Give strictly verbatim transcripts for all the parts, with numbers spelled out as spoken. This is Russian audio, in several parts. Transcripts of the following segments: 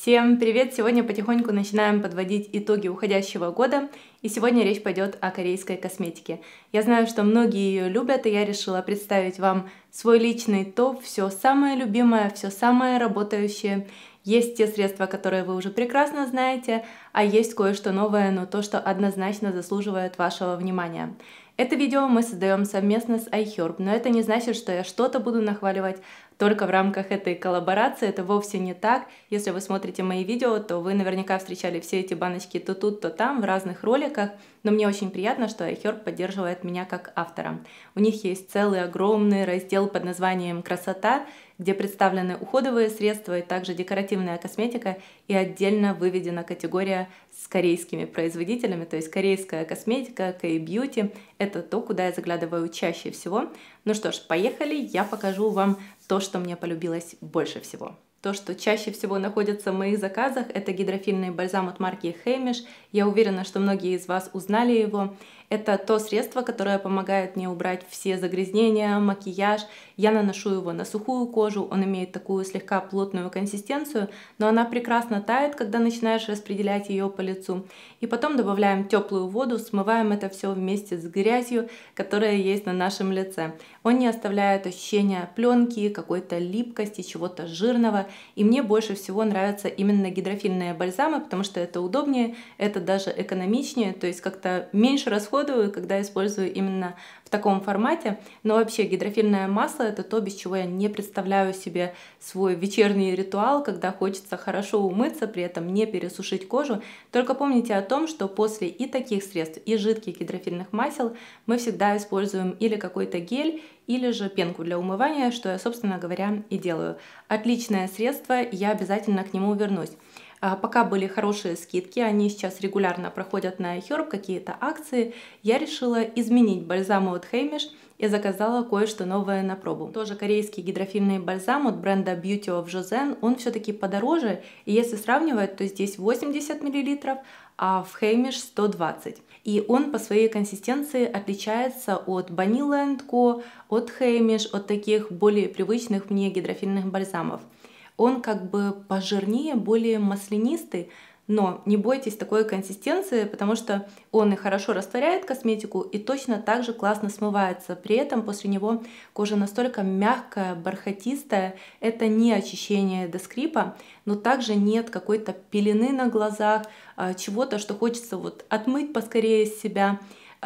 Всем привет! Сегодня потихоньку начинаем подводить итоги уходящего года, и сегодня речь пойдет о корейской косметике. Я знаю, что многие ее любят, и я решила представить вам свой личный топ, все самое любимое, все самое работающее. Есть те средства, которые вы уже прекрасно знаете, а есть кое-что новое, но то, что однозначно заслуживает вашего внимания. Это видео мы создаем совместно с iHerb, но это не значит, что я что-то буду нахваливать только в рамках этой коллаборации. Это вовсе не так. Если вы смотрите мои видео, то вы наверняка встречали все эти баночки то тут, то там, в разных роликах. Но мне очень приятно, что iHerb поддерживает меня как автора. У них есть целый огромный раздел под названием «Красота», где представлены уходовые средства и также декоративная косметика, и отдельно выведена категория с корейскими производителями, то есть корейская косметика, K-Beauty. Это то, куда я заглядываю чаще всего. Ну что ж, поехали, я покажу вам то, что мне полюбилось больше всего. То, что чаще всего находится в моих заказах, это гидрофильный бальзам от марки Heimish. Я уверена, что многие из вас узнали его. Это то средство, которое помогает мне убрать все загрязнения, макияж. Я наношу его на сухую кожу, он имеет такую слегка плотную консистенцию, но она прекрасно тает, когда начинаешь распределять ее по лицу. И потом добавляем теплую воду, смываем это все вместе с грязью, которая есть на нашем лице. Он не оставляет ощущения пленки, какой-то липкости, чего-то жирного. И мне больше всего нравятся именно гидрофильные бальзамы, потому что это удобнее, это даже экономичнее, то есть как-то меньше расходов, когда использую именно в таком формате. Но вообще гидрофильное масло — это то, без чего я не представляю себе свой вечерний ритуал, когда хочется хорошо умыться, при этом не пересушить кожу. Только помните о том, что после и таких средств, и жидких гидрофильных масел мы всегда используем или какой-то гель, или же пенку для умывания, что я, собственно говоря, и делаю. Отличное средство, я обязательно к нему вернусь. Пока были хорошие скидки, они сейчас регулярно проходят на iHerb, какие-то акции, я решила изменить бальзамы от Heimish и заказала кое-что новое на пробу. Тоже корейский гидрофильный бальзам от бренда Beauty of Joseon, он все-таки подороже, и если сравнивать, то здесь восемьдесят миллилитров, а в Heimish сто двадцать. И он по своей консистенции отличается от Banila энд ко, от Heimish, от таких более привычных мне гидрофильных бальзамов. Он как бы пожирнее, более маслянистый, но не бойтесь такой консистенции, потому что он и хорошо растворяет косметику, и точно так же классно смывается. При этом после него кожа настолько мягкая, бархатистая, это не очищение до скрипа, но также нет какой-то пелены на глазах, чего-то, что хочется вот отмыть поскорее с себя.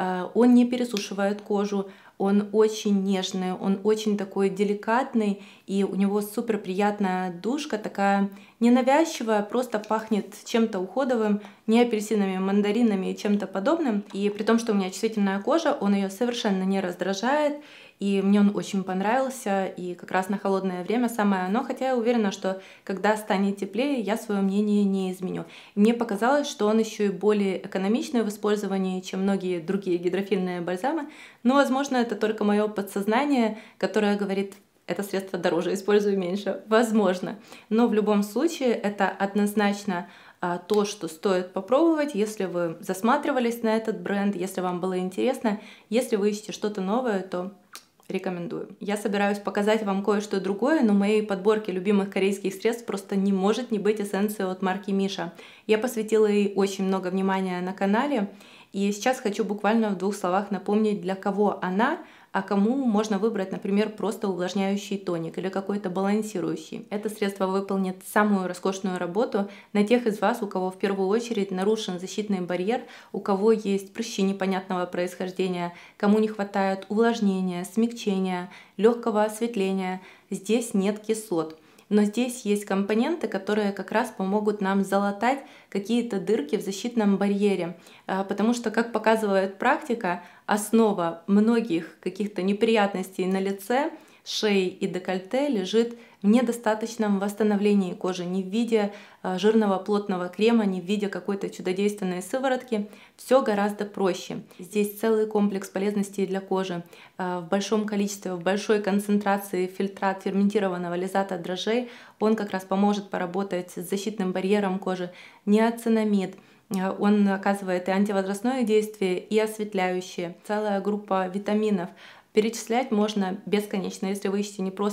Он не пересушивает кожу. Он очень нежный, он очень такой деликатный, и у него супер приятная душка, такая ненавязчивая, просто пахнет чем-то уходовым, не апельсинами, мандаринами и чем-то подобным. И при том, что у меня чувствительная кожа, он ее совершенно не раздражает, и мне он очень понравился, и как раз на холодное время самое оно, хотя я уверена, что когда станет теплее, я свое мнение не изменю. И мне показалось, что он еще и более экономичный в использовании, чем многие другие гидрофильные бальзамы, но, возможно, это только мое подсознание, которое говорит: это средство дороже, использую меньше. Возможно. Но в любом случае это однозначно то, что стоит попробовать, если вы засматривались на этот бренд, если вам было интересно. Если вы ищете что-то новое, то рекомендую. Я собираюсь показать вам кое-что другое, но в моей подборке любимых корейских средств просто не может не быть эссенция от марки Миша. Я посвятила ей очень много внимания на канале, и сейчас хочу буквально в двух словах напомнить, для кого она, а кому можно выбрать, например, просто увлажняющий тоник или какой-то балансирующий. Это средство выполнит самую роскошную работу на тех из вас, у кого в первую очередь нарушен защитный барьер, у кого есть прыщи непонятного происхождения, кому не хватает увлажнения, смягчения, легкого осветления. Здесь нет кислот. Но здесь есть компоненты, которые как раз помогут нам залатать какие-то дырки в защитном барьере, потому что, как показывает практика, основа многих каких-то неприятностей на лице, шее и декольте лежит в недостаточном восстановлении кожи, не в виде жирного плотного крема, не в виде какой-то чудодейственной сыворотки. Все гораздо проще. Здесь целый комплекс полезностей для кожи. В большом количестве, в большой концентрации фильтрат ферментированного лизата дрожжей. Он как раз поможет поработать с защитным барьером кожи. Неоцинамид. Он оказывает и антивозрастное действие, и осветляющее. Целая группа витаминов. Перечислять можно бесконечно. Если вы ищете не просто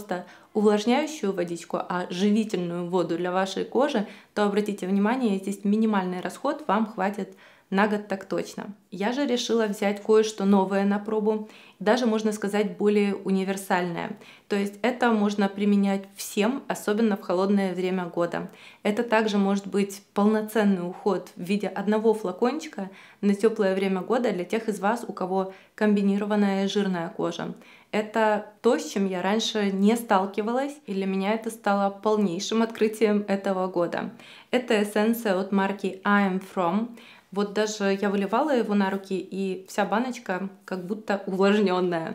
увлажняющую водичку, а живительную воду для вашей кожи, то обратите внимание, здесь минимальный расход, вам хватит на год так точно. Я же решила взять кое-что новое на пробу, даже, можно сказать, более универсальное. То есть это можно применять всем, особенно в холодное время года. Это также может быть полноценный уход в виде одного флакончика на теплое время года для тех из вас, у кого комбинированная жирная кожа. Это то, с чем я раньше не сталкивалась, и для меня это стало полнейшим открытием этого года. Это эссенция от марки I Am From. Вот даже я выливала его на руки, и вся баночка как будто увлажненная.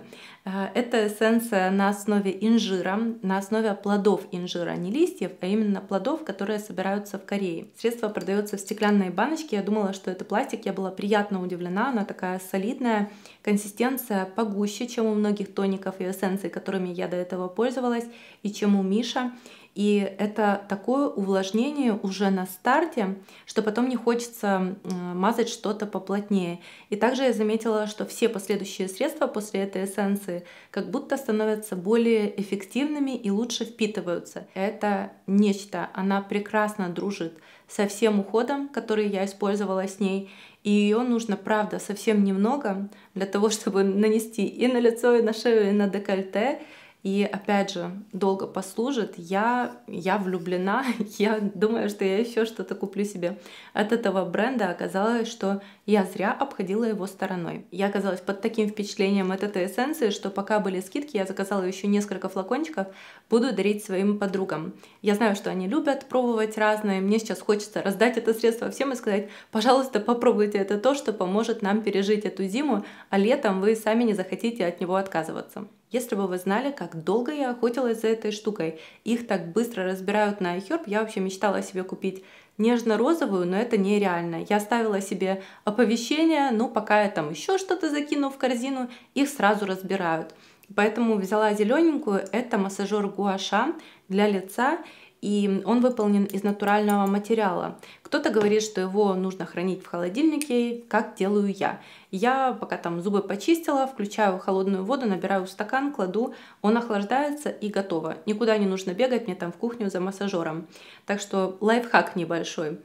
Это эссенция на основе инжира, на основе плодов инжира, не листьев, а именно плодов, которые собираются в Корее. Средство продается в стеклянной баночке. Я думала, что это пластик, я была приятно удивлена. Она такая солидная, консистенция погуще, чем у многих тоников и эссенций, которыми я до этого пользовалась, и чем у Миша. И это такое увлажнение уже на старте, что потом не хочется мазать что-то поплотнее. И также я заметила, что все последующие средства после этой эссенции как будто становятся более эффективными и лучше впитываются. Это нечто, она прекрасно дружит со всем уходом, который я использовала с ней. И ее нужно, правда, совсем немного для того, чтобы нанести и на лицо, и на шею, и на декольте. И опять же, долго послужит. Я, я влюблена. Я думаю, что я еще что-то куплю себе от этого бренда. Оказалось, что я зря обходила его стороной. Я оказалась под таким впечатлением от этой эссенции, что пока были скидки, я заказала еще несколько флакончиков. Буду дарить своим подругам. Я знаю, что они любят пробовать разные. Мне сейчас хочется раздать это средство всем и сказать: пожалуйста, попробуйте. Это то, что поможет нам пережить эту зиму, а летом вы сами не захотите от него отказываться. Если бы вы знали, как долго я охотилась за этой штукой, их так быстро разбирают на iHerb, я вообще мечтала себе купить нежно-розовую, но это нереально. Я ставила себе оповещение, но пока я там еще что-то закину в корзину, их сразу разбирают. Поэтому взяла зелененькую, это массажер гуаша для лица, и он выполнен из натурального материала. Кто-то говорит, что его нужно хранить в холодильнике, как делаю я. Я пока там зубы почистила, включаю холодную воду, набираю в стакан, кладу, он охлаждается и готово. Никуда не нужно бегать мне там в кухню за массажером. Так что лайфхак небольшой.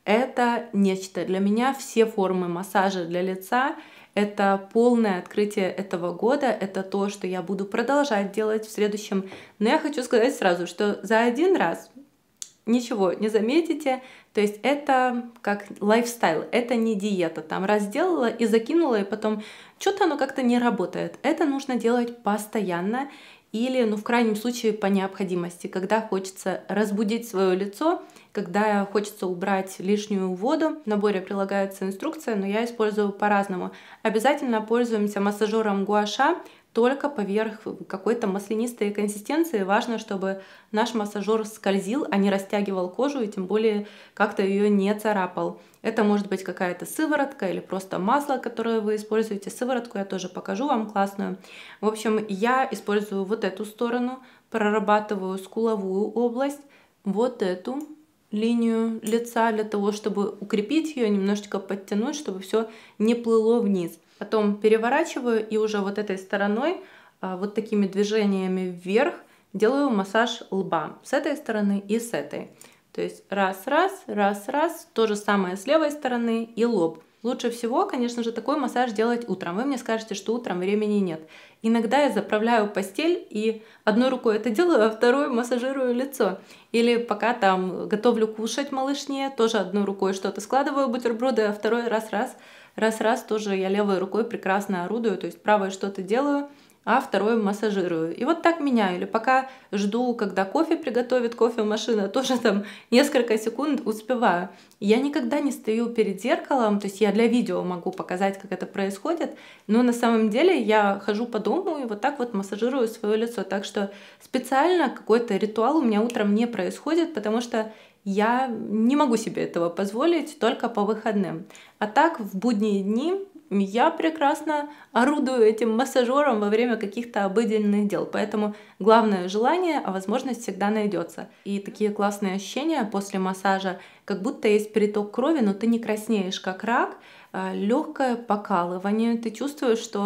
Это нечто. Для меня все формы массажа для лица — это полное открытие этого года, это то, что я буду продолжать делать в следующем. Но я хочу сказать сразу, что за один раз ничего не заметите. То есть это как лайфстайл, это не диета. Там раз сделала и закинула, и потом что-то оно как-то не работает. Это нужно делать постоянно или, ну, в крайнем случае, по необходимости, когда хочется разбудить свое лицо, когда хочется убрать лишнюю воду. В наборе прилагается инструкция, но я использую по-разному. Обязательно пользуемся массажером гуаша, только поверх какой-то маслянистой консистенции. Важно, чтобы наш массажер скользил, а не растягивал кожу, и тем более как-то ее не царапал. Это может быть какая-то сыворотка или просто масло, которое вы используете. Сыворотку я тоже покажу вам классную. В общем, я использую вот эту сторону, прорабатываю скуловую область, вот эту линию лица для того, чтобы укрепить ее, немножечко подтянуть, чтобы все не плыло вниз. Потом переворачиваю и уже вот этой стороной, вот такими движениями вверх, делаю массаж лба с этой стороны и с этой. То есть раз-раз, раз-раз, то же самое с левой стороны и лоб. Лучше всего, конечно же, такой массаж делать утром. Вы мне скажете, что утром времени нет. Иногда я заправляю постель и одной рукой это делаю, а второй массажирую лицо. Или пока там готовлю кушать малышне, тоже одной рукой что-то складываю бутерброды, а второй раз-раз, раз-раз тоже я левой рукой прекрасно орудую, то есть правой что-то делаю, а второй массажирую. И вот так меняю. Или пока жду, когда кофе приготовит кофемашина, тоже там несколько секунд успеваю. Я никогда не стою перед зеркалом, то есть я для видео могу показать, как это происходит, но на самом деле я хожу по дому и вот так вот массажирую свое лицо. Так что специально какой-то ритуал у меня утром не происходит, потому что я не могу себе этого позволить только по выходным. А так в будние дни я прекрасно орудую этим массажером во время каких-то обыденных дел. Поэтому главное желание, а возможность всегда найдется. И такие классные ощущения после массажа, как будто есть приток крови, но ты не краснеешь как рак, легкое покалывание, ты чувствуешь, что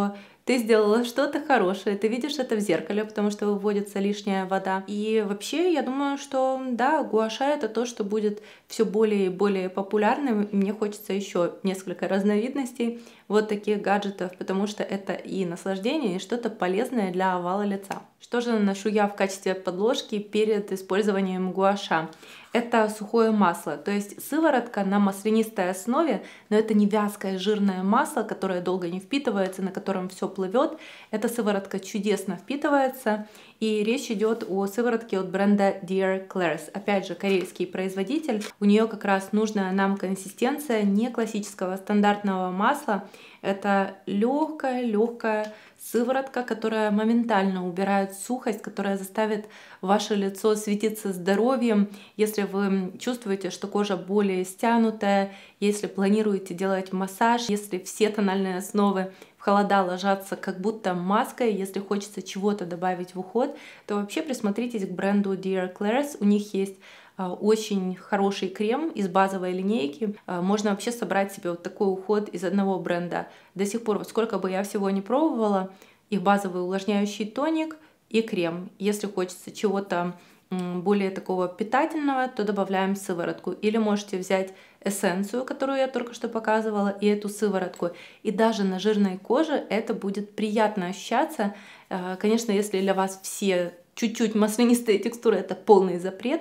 ты сделала что-то хорошее, ты видишь это в зеркале, потому что выводится лишняя вода. И вообще, я думаю, что да, гуаша это то, что будет все более и более популярным. И мне хочется еще несколько разновидностей вот таких гаджетов, потому что это и наслаждение, и что-то полезное для овала лица. Что же наношу я в качестве подложки перед использованием гуаша? Это сухое масло, то есть сыворотка на маслянистой основе, но это не вязкое жирное масло, которое долго не впитывается, на котором все плывет. Эта сыворотка чудесно впитывается, и речь идет о сыворотке от бренда Dear Klairs. Опять же, корейский производитель. У нее как раз нужная нам консистенция не классического стандартного масла. Это легкая, легкая сыворотка, которая моментально убирает сухость, которая заставит ваше лицо светиться здоровьем. Если вы чувствуете, что кожа более стянутая, если планируете делать массаж, если все тональные основы в холода ложатся как будто маской, если хочется чего-то добавить в уход, то вообще присмотритесь к бренду Dear Klairs. У них есть очень хороший крем из базовой линейки. Можно вообще собрать себе вот такой уход из одного бренда. До сих пор, сколько бы я всего не пробовала, их базовый увлажняющий тоник и крем. Если хочется чего-то более такого питательного, то добавляем сыворотку. Или можете взять эссенцию, которую я только что показывала, и эту сыворотку. И даже на жирной коже это будет приятно ощущаться. Конечно, если для вас все чуть-чуть маслянистые текстуры — это полный запрет,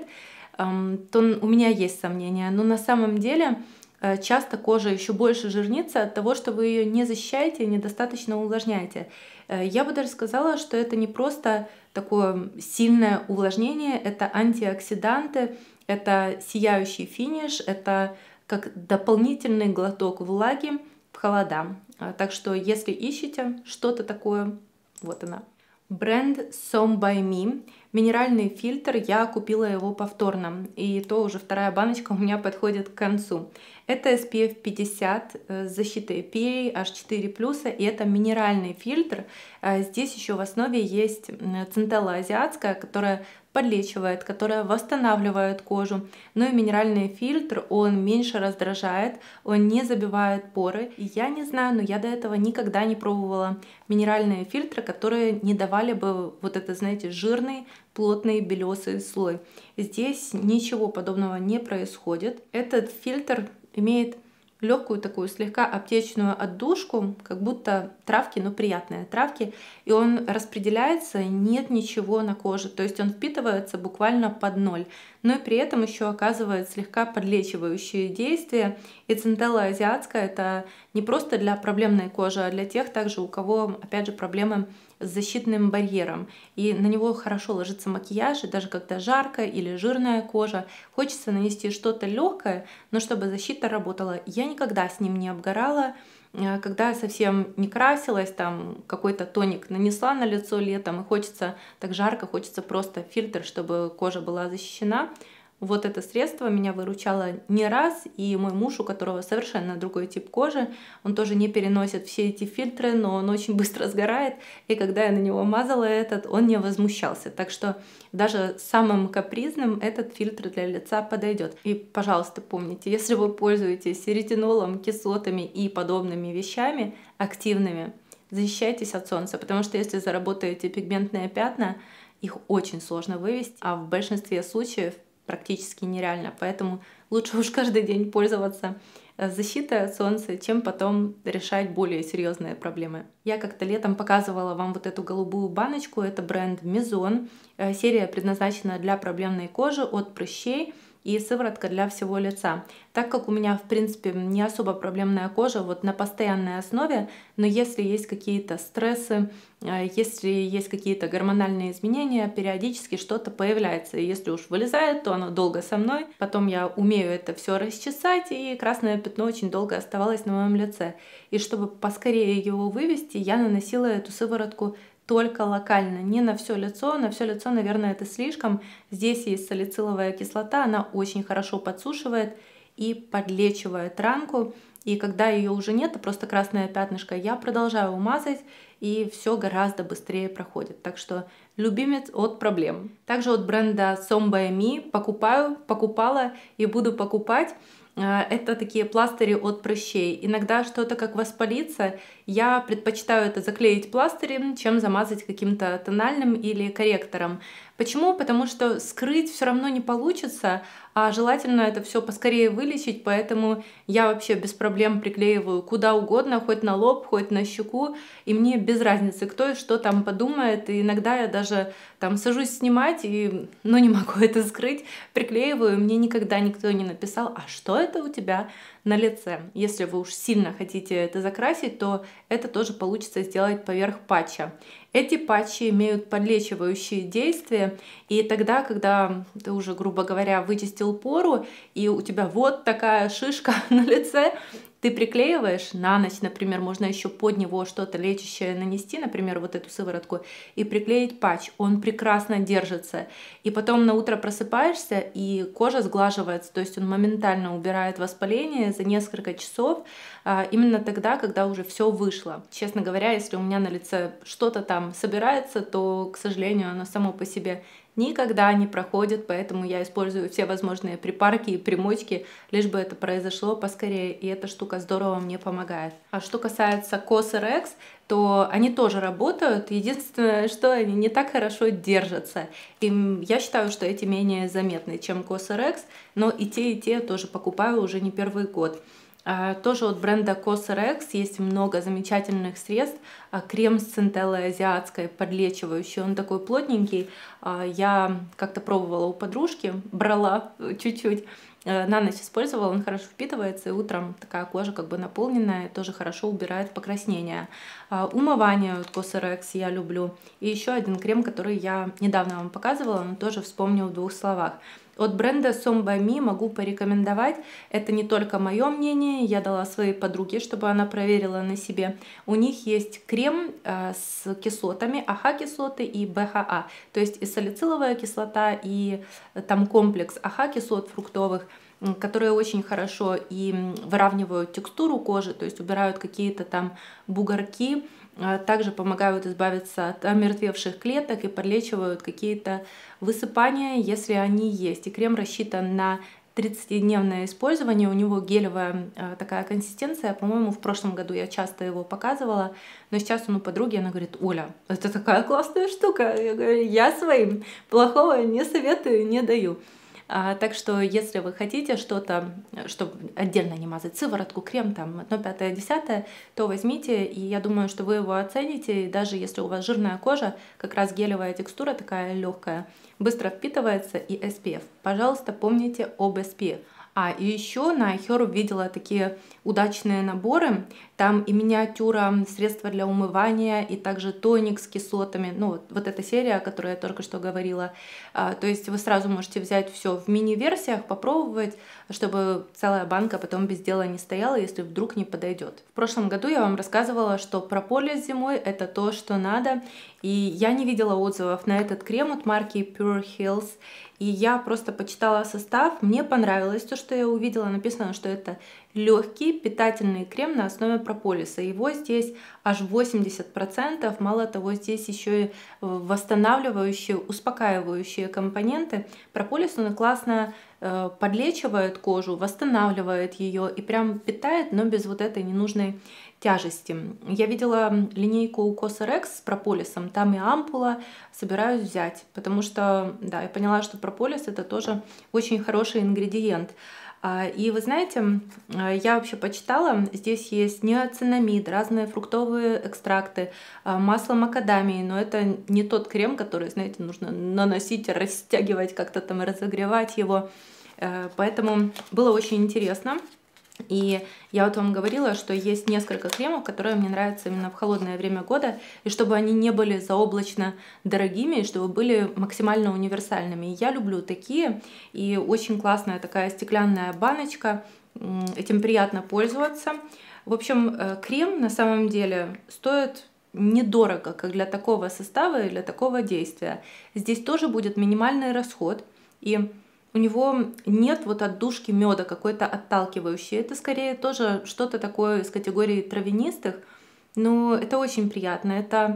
то у меня есть сомнения. Но на самом деле часто кожа еще больше жирнится от того, что вы ее не защищаете, недостаточно увлажняете. Я бы даже сказала, что это не просто такое сильное увлажнение, это антиоксиданты, это сияющий финиш, это как дополнительный глоток влаги в холода. Так что если ищете что-то такое, вот она. Бренд Some by Me. Минеральный фильтр, я купила его повторно, и то уже вторая баночка у меня подходит к концу. Это эс пи эф пятьдесят с защитой пи эй эйч четыре плюс, и это минеральный фильтр. Здесь еще в основе есть центелла азиатская, которая подлечивает, которая восстанавливает кожу. Ну и минеральный фильтр, он меньше раздражает, он не забивает поры. И я не знаю, но я до этого никогда не пробовала минеральные фильтры, которые не давали бы вот это, знаете, жирный, плотный белесый слой. Здесь ничего подобного не происходит. Этот фильтр имеет легкую такую слегка аптечную отдушку, как будто травки, но приятные травки, и он распределяется, нет ничего на коже, то есть он впитывается буквально под ноль, но и при этом еще оказывает слегка подлечивающее действие. И центелла азиатская — это не просто для проблемной кожи, а для тех также, у кого, опять же, проблемы с защитным барьером. И на него хорошо ложится макияж, и даже когда жарко или жирная кожа, хочется нанести что-то легкое, но чтобы защита работала. Я никогда с ним не обгорала. Когда я совсем не красилась, там какой-то тоник нанесла на лицо летом, и хочется так жарко, хочется просто фильтр, чтобы кожа была защищена. Вот это средство меня выручало не раз, и мой муж, у которого совершенно другой тип кожи, он тоже не переносит все эти фильтры, но он очень быстро сгорает, и когда я на него мазала этот, он не возмущался. Так что даже самым капризным этот фильтр для лица подойдет. И, пожалуйста, помните, если вы пользуетесь ретинолом, кислотами и подобными вещами активными, защищайтесь от солнца, потому что если заработаете пигментные пятна, их очень сложно вывести, а в большинстве случаев практически нереально. Поэтому лучше уж каждый день пользоваться защитой от солнца, чем потом решать более серьезные проблемы. Я как-то летом показывала вам вот эту голубую баночку. Это бренд Mizon. Серия предназначена для проблемной кожи от прыщей и сыворотка для всего лица. Так как у меня, в принципе, не особо проблемная кожа вот на постоянной основе, но если есть какие-то стрессы, если есть какие-то гормональные изменения, периодически что-то появляется. И если уж вылезает, то оно долго со мной. Потом я умею это все расчесать, и красное пятно очень долго оставалось на моем лице. И чтобы поскорее его вывести, я наносила эту сыворотку только локально, не на все лицо. На все лицо, наверное, это слишком. Здесь есть салициловая кислота, она очень хорошо подсушивает и подлечивает ранку. И когда ее уже нет, а просто красное пятнышко, я продолжаю мазать, и все гораздо быстрее проходит. Так что любимец от проблем. Также от бренда Som by Me покупаю, покупала и буду покупать. Это такие пластыри от прыщей. Иногда что-то как воспалится, я предпочитаю это заклеить пластырем, чем замазать каким-то тональным или корректором. Почему? Потому что скрыть все равно не получится, а желательно это все поскорее вылечить, поэтому я вообще без проблем приклеиваю куда угодно, хоть на лоб, хоть на щеку, и мне без разницы, кто и что там подумает, и иногда я даже там сажусь снимать, и, ну, не могу это скрыть, приклеиваю, мне никогда никто не написал, а что это у тебя на лице. Если вы уж сильно хотите это закрасить, то это тоже получится сделать поверх патча. Эти патчи имеют подлечивающие действия, и тогда, когда ты уже, грубо говоря, вычистил пору, и у тебя вот такая шишка на лице, ты приклеиваешь на ночь, например, можно еще под него что-то лечащее нанести, например, вот эту сыворотку, и приклеить патч. Он прекрасно держится. И потом на утро просыпаешься, и кожа сглаживается, то есть он моментально убирает воспаление за несколько часов, именно тогда, когда уже все вышло. Честно говоря, если у меня на лице что-то там собирается, то, к сожалению, оно само по себе никогда не проходит, поэтому я использую все возможные припарки и примочки, лишь бы это произошло поскорее, и эта штука здорово мне помогает. А что касается Cosrx, то они тоже работают, единственное, что они не так хорошо держатся. И я считаю, что эти менее заметны, чем Cosrx, но и те, и те тоже покупаю уже не первый год. Тоже от бренда Cosrx есть много замечательных средств. Крем с центеллой азиатской, подлечивающий, он такой плотненький. Я как-то пробовала у подружки, брала чуть-чуть, на ночь использовала, он хорошо впитывается, и утром такая кожа как бы наполненная, тоже хорошо убирает покраснение. Умывание от Cosrx я люблю. И еще один крем, который я недавно вам показывала, но тоже вспомню в двух словах. От бренда Som by Me могу порекомендовать. Это не только мое мнение, я дала своей подруге, чтобы она проверила на себе. У них есть крем с кислотами, АХ-кислоты и БХА. То есть и салициловая кислота, и там комплекс АХ-кислот фруктовых, которые очень хорошо и выравнивают текстуру кожи, то есть убирают какие-то там бугорки, также помогают избавиться от омертвевших клеток и подлечивают какие-то высыпания, если они есть. И крем рассчитан на тридцатидневное использование, у него гелевая такая консистенция, по-моему, в прошлом году я часто его показывала, но сейчас он у подруги, она говорит: Оля, это такая классная штука, я говорю, я своим плохого не советую, не даю. А, так что, если вы хотите что-то, чтобы отдельно не мазать сыворотку, крем, там, одно пятое, десятое, то возьмите, и я думаю, что вы его оцените, и даже если у вас жирная кожа, как раз гелевая текстура такая легкая, быстро впитывается, и эс пи эф. Пожалуйста, помните об эс пи эф. А, и еще на iHerb видела такие удачные наборы. Там и миниатюра, средства для умывания, и также тоник с кислотами. Ну, вот, вот эта серия, о которой я только что говорила. А, то есть вы сразу можете взять все в мини-версиях, попробовать, чтобы целая банка потом без дела не стояла, если вдруг не подойдет. В прошлом году я вам рассказывала, что прополис зимой — это то, что надо. И я не видела отзывов на этот крем от марки Pure Health. И я просто почитала состав, мне понравилось то, что я увидела. Написано, что это легкий питательный крем на основе прополиса. Его здесь аж восемьдесят процентов. Мало того, здесь еще и восстанавливающие, успокаивающие компоненты. Прополис, он классно э, подлечивает кожу, восстанавливает ее и прям питает, но без вот этой ненужной тяжести. Я видела линейку у Cosrx с прополисом, там и ампула, собираюсь взять, потому что, да, я поняла, что прополис — это тоже очень хороший ингредиент. И вы знаете, я вообще почитала, здесь есть неоцинамид, разные фруктовые экстракты, масло макадамии, но это не тот крем, который, знаете, нужно наносить, растягивать, как-то там разогревать его, поэтому было очень интересно. И я вот вам говорила, что есть несколько кремов, которые мне нравятся именно в холодное время года, и чтобы они не были заоблачно дорогими, и чтобы были максимально универсальными. И я люблю такие, и очень классная такая стеклянная баночка, этим приятно пользоваться. В общем, крем на самом деле стоит недорого, как для такого состава и для такого действия. Здесь тоже будет минимальный расход, и у него нет вот отдушки меда какой-то отталкивающей. Это скорее тоже что-то такое из категории травянистых, но это очень приятно. Это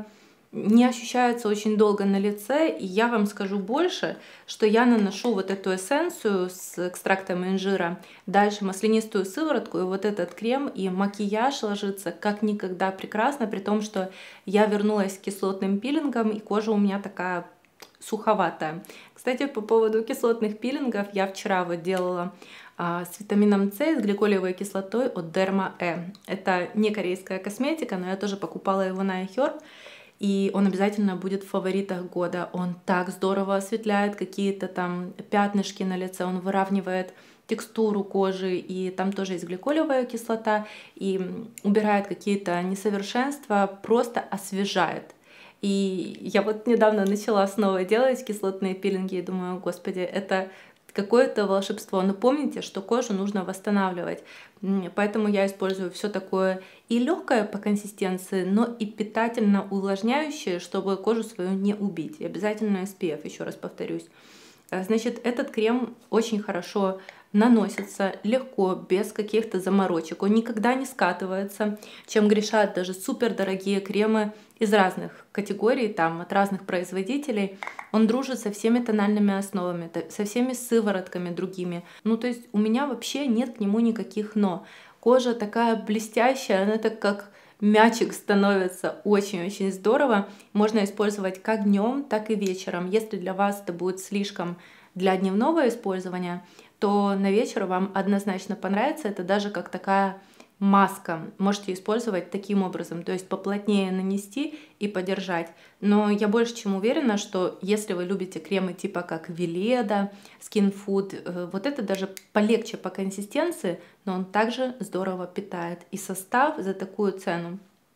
не ощущается очень долго на лице, и я вам скажу больше, что я наношу вот эту эссенцию с экстрактом инжира, дальше маслянистую сыворотку, и вот этот крем, и макияж ложится как никогда прекрасно, при том, что я вернулась к кислотным пилингам, и кожа у меня такая суховатая. Кстати, по поводу кислотных пилингов, я вчера вот делала а, с витамином С и с гликолевой кислотой от Derma E. Это не корейская косметика, но я тоже покупала его на iHerb. И он обязательно будет в фаворитах года. Он так здорово осветляет какие-то там пятнышки на лице, он выравнивает текстуру кожи, и там тоже есть гликолевая кислота, и убирает какие-то несовершенства, просто освежает. И я вот недавно начала снова делать кислотные пилинги, и думаю, господи, это какое-то волшебство. Но помните, что кожу нужно восстанавливать. Поэтому я использую все такое и легкое по консистенции, но и питательно увлажняющее, чтобы кожу свою не убить. И обязательно эс пи эф, еще раз повторюсь. Значит, этот крем очень хорошо наносится, легко, без каких-то заморочек. Он никогда не скатывается, чем грешат даже супердорогие кремы из разных категорий, там, от разных производителей. Он дружит со всеми тональными основами, со всеми сыворотками другими. Ну, то есть у меня вообще нет к нему никаких «но». Кожа такая блестящая, она так как мячик становится, очень-очень здорово. Можно использовать как днем, так и вечером. Если для вас это будет слишком для дневного использования, то на вечер вам однозначно понравится. Это даже как такая маска. Можете использовать таким образом, то есть поплотнее нанести и подержать. Но я больше чем уверена, что если вы любите кремы типа как Веледа, Skin Food, вот это даже полегче по консистенции, но он также здорово питает. И состав за такую цену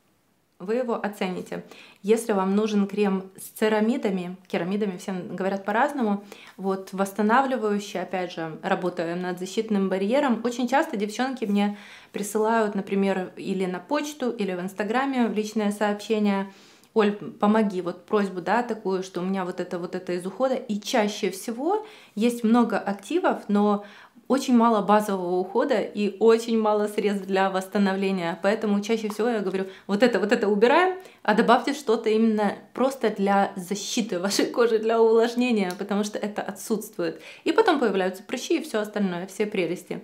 вы его оцените. Если вам нужен крем с церамидами, керамидами все говорят по-разному, вот восстанавливающий, опять же, работаем над защитным барьером. Очень часто девчонки мне присылают, например, или на почту, или в Инстаграме в личное сообщение: Оль, помоги, вот просьбу, да, такую, что у меня вот это, вот это из ухода. И чаще всего есть много активов, но очень мало базового ухода и очень мало средств для восстановления. Поэтому чаще всего я говорю, вот это, вот это убираем, а добавьте что-то именно просто для защиты вашей кожи, для увлажнения, потому что это отсутствует. И потом появляются прыщи и все остальное, все прелести.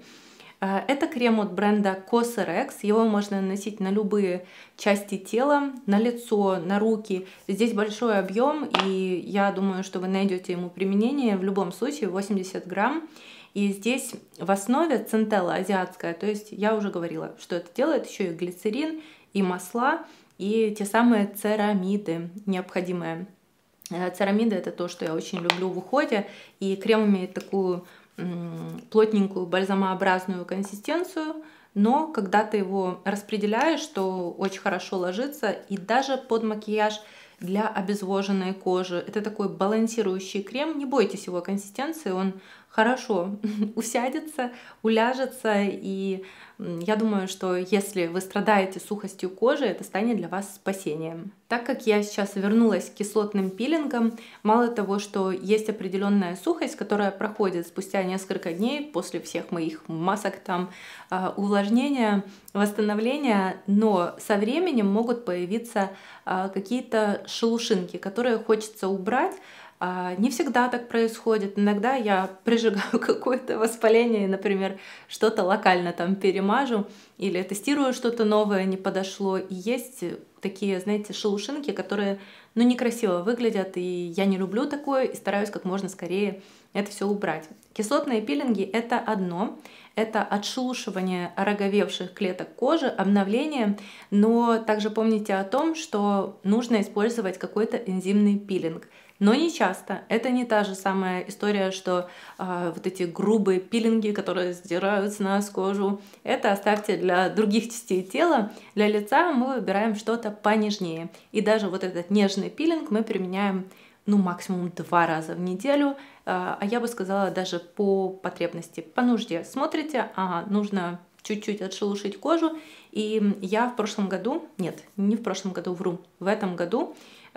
Это крем от бренда Cosrx. Его можно наносить на любые части тела, на лицо, на руки. Здесь большой объем, и я думаю, что вы найдете ему применение в любом случае, восемьдесят грамм. И здесь в основе центелла азиатская, то есть я уже говорила, что это делает еще и глицерин, и масла, и те самые церамиды необходимые. Церамиды — это то, что я очень люблю в уходе, и крем имеет такую плотненькую бальзамообразную консистенцию, но когда ты его распределяешь, то очень хорошо ложится, и даже под макияж для обезвоженной кожи. Это такой балансирующий крем, не бойтесь его консистенции, он хорошо усядется, уляжется, и я думаю, что если вы страдаете сухостью кожи, это станет для вас спасением. Так как я сейчас вернулась к кислотным пилингам, мало того, что есть определенная сухость, которая проходит спустя несколько дней после всех моих масок, там, увлажнения, восстановления, но со временем могут появиться какие-то шелушинки, которые хочется убрать. Не всегда так происходит. Иногда я прижигаю какое-то воспаление, например, что-то локально там перемажу или тестирую что-то новое, не подошло. И есть такие, знаете, шелушинки, которые, ну, некрасиво выглядят, и я не люблю такое, и стараюсь как можно скорее это все убрать. Кислотные пилинги — это одно, это отшелушивание ороговевших клеток кожи, обновление, но также помните о том, что нужно использовать какой-то энзимный пилинг. Но не часто. Это не та же самая история, что э, вот эти грубые пилинги, которые сдирают с нас кожу, это оставьте для других частей тела. Для лица мы выбираем что-то понежнее. И даже вот этот нежный пилинг мы применяем, ну, максимум два раза в неделю, э, а я бы сказала даже по потребности, по нужде. Смотрите, ага, нужно чуть-чуть отшелушить кожу. И я в прошлом году, нет, не в прошлом году, вру, в этом году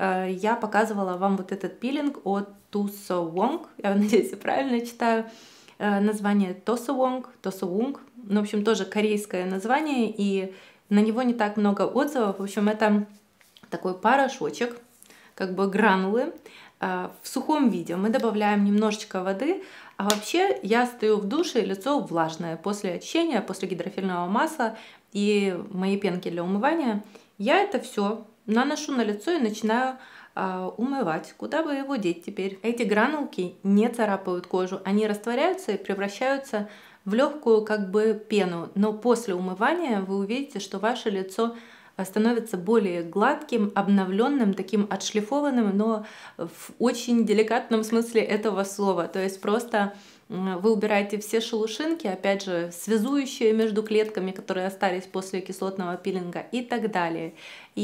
я показывала вам вот этот пилинг от Tosawong. Я надеюсь, я правильно читаю название. Tosawong, Tosawong. Ну, в общем, тоже корейское название, и на него не так много отзывов. В общем, это такой порошочек. как бы гранулы в сухом виде. Мы добавляем немножечко воды, а вообще я стою в душе, и лицо влажное после очищения, после гидрофильного масла и моей пенки для умывания. Я это все наношу на лицо и начинаю э, умывать. Куда бы его деть теперь? Эти гранулки не царапают кожу, они растворяются и превращаются в легкую как бы пену. Но после умывания вы увидите, что ваше лицо становится более гладким, обновленным, таким отшлифованным, но в очень деликатном смысле этого слова. То есть просто вы убираете все шелушинки, опять же, связующие между клетками, которые остались после кислотного пилинга и так далее.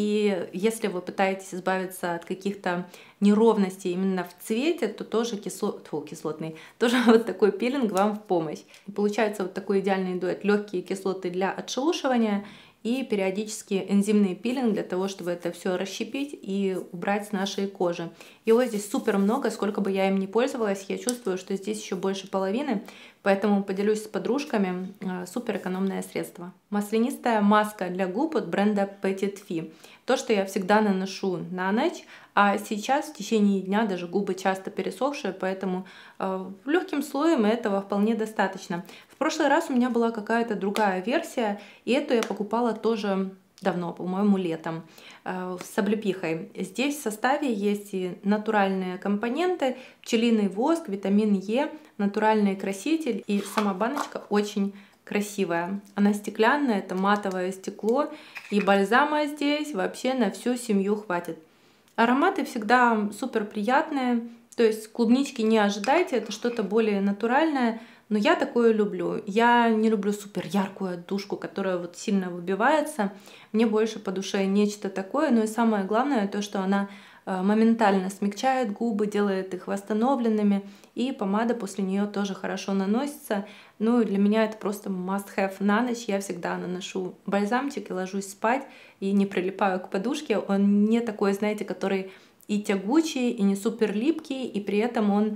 И если вы пытаетесь избавиться от каких-то неровностей именно в цвете, то тоже кисло... Фу, кислотный, тоже вот такой пилинг вам в помощь. И получается вот такой идеальный дуэт: легкие кислоты для отшелушивания и периодически энзимный пилинг для того, чтобы это все расщепить и убрать с нашей кожи. Его здесь супер много, сколько бы я им ни пользовалась, я чувствую, что здесь еще больше половины, поэтому поделюсь с подружками. Супер экономное средство. Маслянистая маска для губ от бренда Petit Fi. То, что я всегда наношу на ночь, а сейчас в течение дня даже губы часто пересохшие, поэтому э, легким слоем этого вполне достаточно. В прошлый раз у меня была какая-то другая версия, и эту я покупала тоже давно, по-моему, летом, э, с облепихой. Здесь в составе есть и натуральные компоненты: пчелиный воск, витамин Е, натуральный краситель, и сама баночка очень красивая. Она стеклянная, это матовое стекло, и бальзама здесь вообще на всю семью хватит. Ароматы всегда супер приятные, то есть клубнички не ожидайте, это что-то более натуральное, но я такое люблю. Я не люблю супер яркую отдушку, которая вот сильно выбивается. Мне больше по душе нечто такое, но и самое главное то, что она моментально смягчает губы, делает их восстановленными, и помада после нее тоже хорошо наносится. Ну и для меня это просто must-have на ночь. Я всегда наношу бальзамчик и ложусь спать, и не прилипаю к подушке. Он не такой, знаете, который и тягучий, и не супер липкий, и при этом он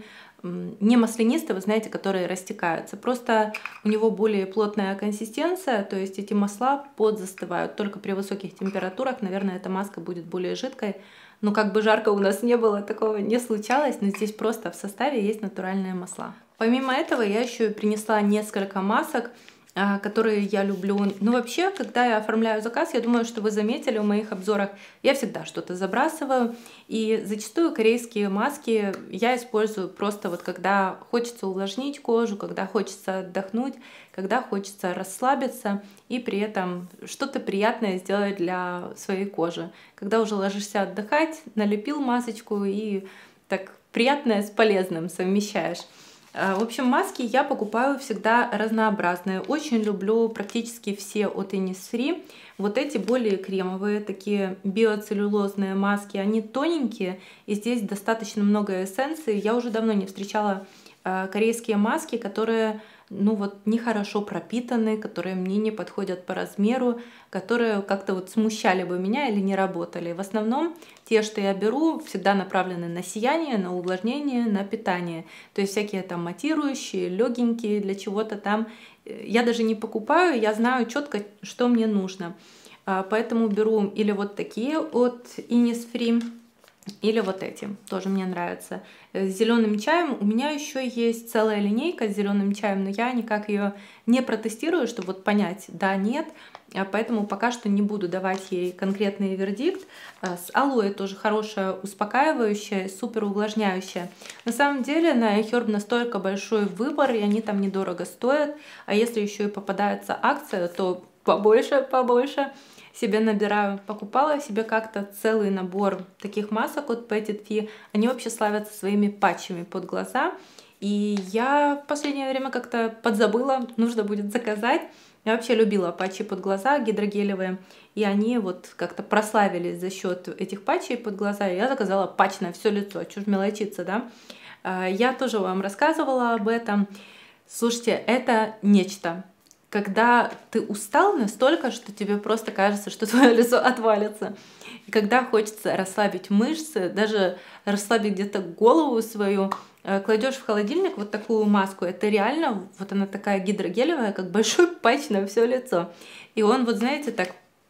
не маслянистый, вы знаете, которые растекаются. Просто у него более плотная консистенция, то есть эти масла подзастывают. Только при высоких температурах, наверное, эта маска будет более жидкой. Но как бы жарко у нас не было, такого не случалось, но здесь просто в составе есть натуральные масла. Помимо этого я еще и принесла несколько масок, которые я люблю. Ну вообще, когда я оформляю заказ, я думаю, что вы заметили в моих обзорах, я всегда что-то забрасываю. И зачастую корейские маски я использую просто вот когда хочется увлажнить кожу, когда хочется отдохнуть, когда хочется расслабиться и при этом что-то приятное сделать для своей кожи. Когда уже ложишься отдыхать, налепил масочку и так приятное с полезным совмещаешь. В общем, маски я покупаю всегда разнообразные. Очень люблю практически все от Innisfree. Вот эти более кремовые, такие биоцеллюлозные маски, они тоненькие, и здесь достаточно много эссенции. Я уже давно не встречала корейские маски, которые ну вот нехорошо пропитаны, которые мне не подходят по размеру, которые как-то вот смущали бы меня или не работали. В основном те, что я беру, всегда направлены на сияние, на увлажнение, на питание. То есть всякие там матирующие, легенькие, для чего-то там. Я даже не покупаю, я знаю четко, что мне нужно. Поэтому беру или вот такие от Innisfree, или вот эти, тоже мне нравятся. С зеленым чаем у меня еще есть целая линейка с зеленым чаем, но я никак ее не протестирую, чтобы вот понять, да, нет. Поэтому пока что не буду давать ей конкретный вердикт. С алоэ тоже хорошая, успокаивающая, супер увлажняющая. На самом деле на iHerb настолько большой выбор, и они там недорого стоят. А если еще и попадается акция, то побольше, побольше. Себе набираю. Покупала себе как-то целый набор таких масок от Petit Fi. Они вообще славятся своими патчами под глаза. И я в последнее время как-то подзабыла, нужно будет заказать. Я вообще любила патчи под глаза, гидрогелевые. И они вот как-то прославились за счет этих патчей под глаза. И я заказала патч на все лицо. Чушь мелочиться, да? Я тоже вам рассказывала об этом. Слушайте, это нечто. Когда ты устал настолько, что тебе просто кажется, что твое лицо отвалится. И когда хочется расслабить мышцы, даже расслабить где-то голову свою, кладешь в холодильник вот такую маску. Это реально, вот она такая гидрогелевая, как большой патч на все лицо. И он, вот знаете, так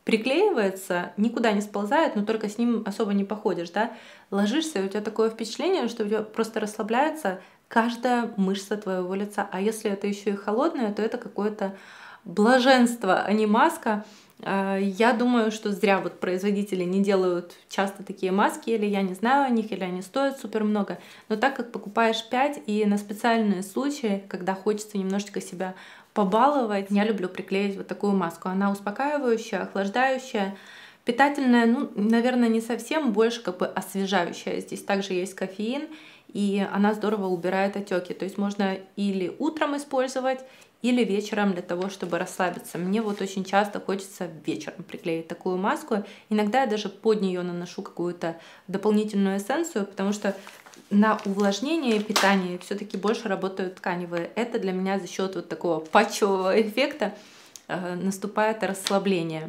приклеивается, никуда не сползает, но только с ним особо не походишь, да. Ложишься, и у тебя такое впечатление, что у тебя просто расслабляется каждая мышца твоего лица. А если это еще и холодное, то это какое-то блаженство, а не маска. А, Я думаю, что зря вот производители не делают часто такие маски, или я не знаю о них, или они стоят супер много. Но так как покупаешь пять и на специальные случаи, когда хочется немножечко себя побаловать, я люблю приклеить вот такую маску. Она успокаивающая, охлаждающая, питательная, ну, наверное, не совсем, больше как бы освежающая. Здесь также есть кофеин, и она здорово убирает отеки. То есть можно или утром использовать, или вечером для того, чтобы расслабиться. Мне вот очень часто хочется вечером приклеить такую маску. Иногда я даже под нее наношу какую-то дополнительную эссенцию, потому что на увлажнение и питание все-таки больше работают тканевые. Это для меня за счет вот такого патчевого эффекта э, наступает расслабление.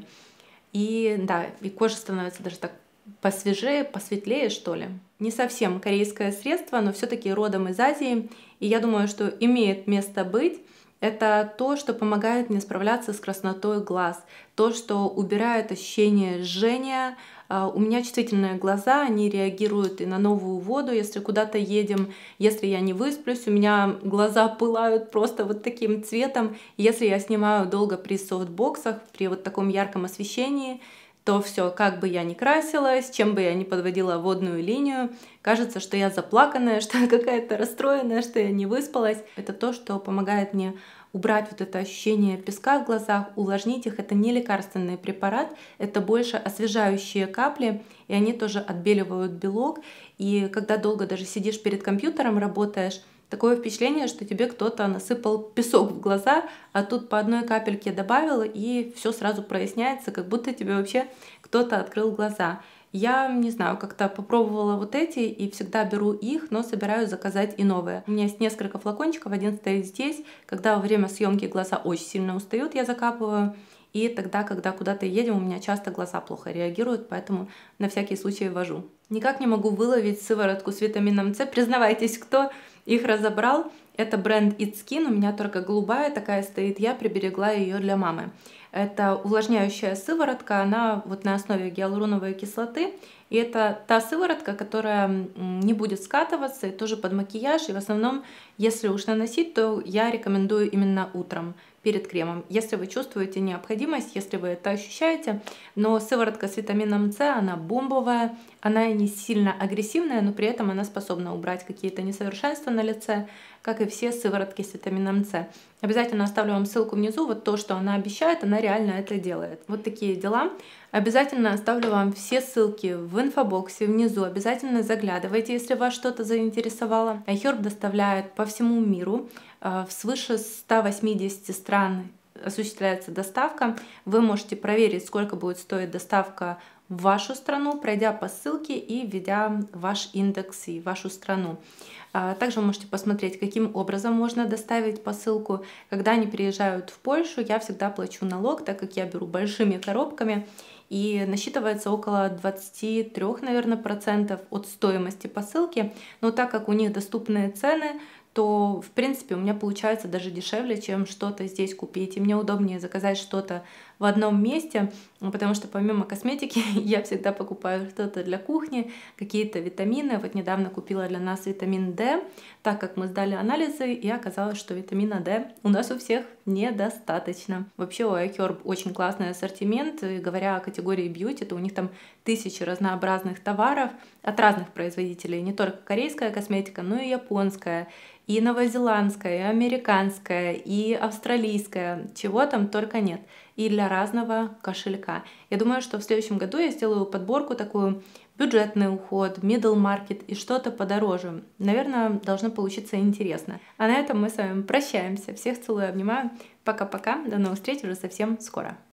И да, и кожа становится даже так посвежее, посветлее, что ли. Не совсем корейское средство, но все-таки родом из Азии. И я думаю, что имеет место быть. Это то, что помогает мне справляться с краснотой глаз, то, что убирает ощущение жжения. А, У меня чувствительные глаза, они реагируют и на новую воду, если куда-то едем. Если я не высплюсь, у меня глаза пылают просто вот таким цветом. Если я снимаю долго при софтбоксах, при вот таком ярком освещении, то все, как бы я ни красилась, чем бы я ни подводила водную линию, кажется, что я заплаканная, что я какая-то расстроенная, что я не выспалась. Это то, что помогает мне убрать вот это ощущение песка в глазах, увлажнить их. Это не лекарственный препарат, это больше освежающие капли, и они тоже отбеливают белок. И когда долго даже сидишь перед компьютером, работаешь, такое впечатление, что тебе кто-то насыпал песок в глаза, а тут по одной капельке добавил, и все сразу проясняется, как будто тебе вообще кто-то открыл глаза. Я, не знаю, как-то попробовала вот эти и всегда беру их, но собираюсь заказать и новые. У меня есть несколько флакончиков, один стоит здесь. Когда во время съемки глаза очень сильно устают, я закапываю. И тогда, когда куда-то едем, у меня часто глаза плохо реагируют, поэтому на всякий случай ввожу. Никак не могу выловить сыворотку с витамином С. Признавайтесь, кто их разобрал. Это бренд It's Skin, у меня только голубая такая стоит, я приберегла ее для мамы. Это увлажняющая сыворотка, она вот на основе гиалуроновой кислоты. И это та сыворотка, которая не будет скатываться, и тоже под макияж. И в основном, если уж наносить, то я рекомендую именно утром, перед кремом. Если вы чувствуете необходимость, если вы это ощущаете. Но сыворотка с витамином С, она бомбовая, она не сильно агрессивная, но при этом она способна убрать какие-то несовершенства на лице, как и все сыворотки с витамином С. Обязательно оставлю вам ссылку внизу, вот то, что она обещает, она реально это делает. Вот такие дела. Обязательно оставлю вам все ссылки в инфобоксе внизу, обязательно заглядывайте, если вас что-то заинтересовало. iHerb доставляет по всему миру, в свыше ста восьмидесяти стран осуществляется доставка. Вы можете проверить, сколько будет стоить доставка в вашу страну, пройдя по ссылке и введя ваш индекс и вашу страну. Также вы можете посмотреть, каким образом можно доставить посылку. Когда они приезжают в Польшу, я всегда плачу налог, так как я беру большими коробками. И насчитывается около двадцати трёх, наверное, процентов от стоимости посылки. Но так как у них доступные цены, то, в принципе, у меня получается даже дешевле, чем что-то здесь купить. И мне удобнее заказать что-то в одном месте, потому что помимо косметики я всегда покупаю что-то для кухни, какие-то витамины. Вот недавно купила для нас витамин D, так как мы сдали анализы, и оказалось, что витамина D у нас у всех недостаточно. Вообще у iHerb очень классный ассортимент, и говоря о категории бьюти, то у них там тысячи разнообразных товаров от разных производителей, не только корейская косметика, но и японская, и новозеландская, и американская, и австралийская, чего там только нет. И для разного кошелька. Я думаю, что в следующем году я сделаю подборку такую: бюджетный уход, middle market и что-то подороже. Наверное, должно получиться интересно. А на этом мы с вами прощаемся. Всех целую, обнимаю. Пока-пока. До новых встреч уже совсем скоро.